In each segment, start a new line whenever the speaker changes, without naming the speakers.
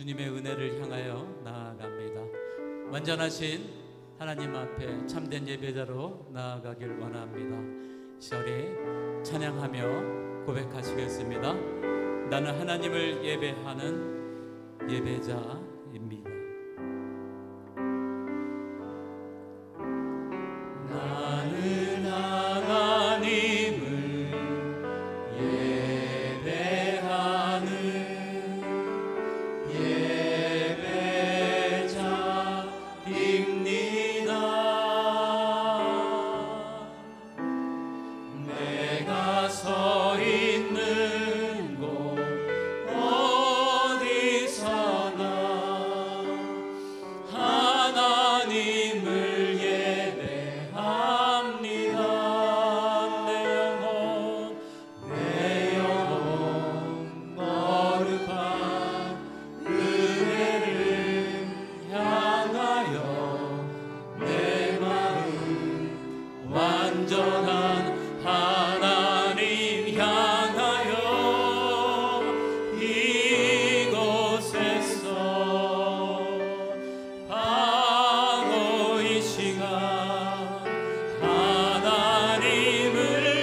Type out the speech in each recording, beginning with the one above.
주님의 은혜를 향하여 나아갑니다. 완전하신 하나님 앞에 참된 예배자로 나아가길 원합니다. 시절이 찬양하며 고백하시겠습니다. 나는 하나님을 예배하는 예배자입니다. 나는 하나님을 예배하는 예배자입니다. 내가 서 있는 곳 어디서나 하나님을 예배합니다. 내 영혼 거룩한 은혜를 향하여 내 마음 완전한 하나님 향하여 이곳에서 바로 이 시간 하나님을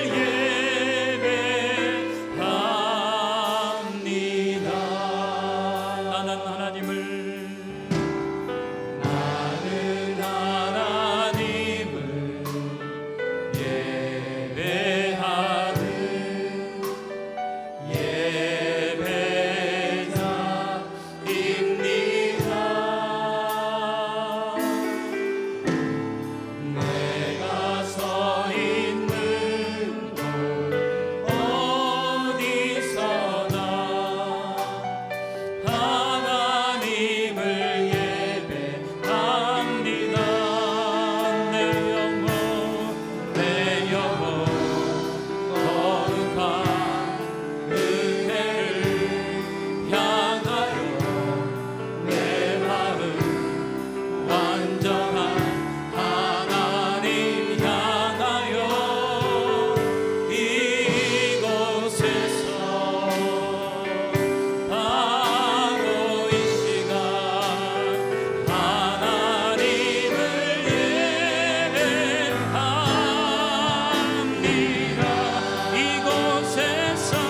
예배합니다. 나는 하나님을 예배하는 예배자입니다. 내가 서 있는 곳 어디서나 하나님을 예배합니다. 내 영혼 거룩한 은혜를 향하여 내 마음 완전한 하나님 향하여 이곳에서 바로 이 시간 하나님을 예배합니다. 이곳에서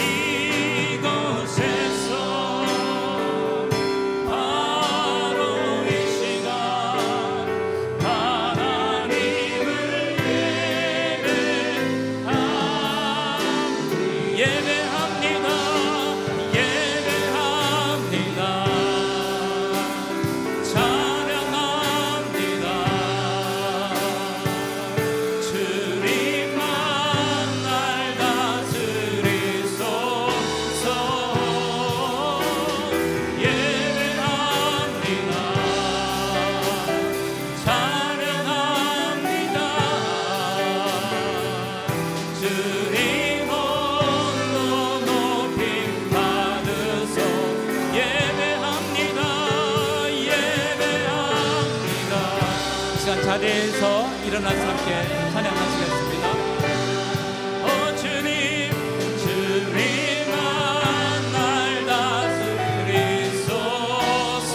바로 이 시간 하나님을 예배합니다. 찬양합니다. 주님만 날 다스리소서. 예배합니다. 찬양합니다. 주님 홀로 높임 받으소. 예배합니다. 이 시간 자리에서 일어나서 함께 찬양하시겠습니다. 주님만 날 다스리소서.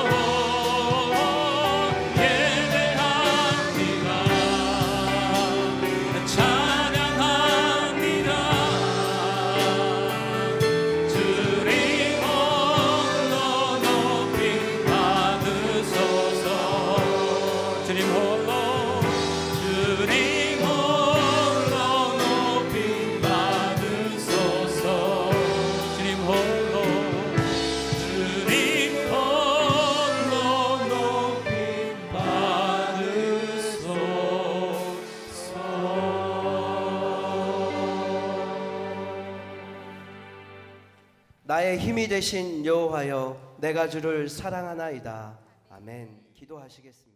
예배합니다. 찬양합니다. 주님 홀로 높임 받으소서. 주님 홀로 높임 받으소서. 주님 홀로 높임 받으소서.
나의 힘이 되신 여호와여, 내가 주를 사랑하나이다. 아멘. 기도하시겠습니다.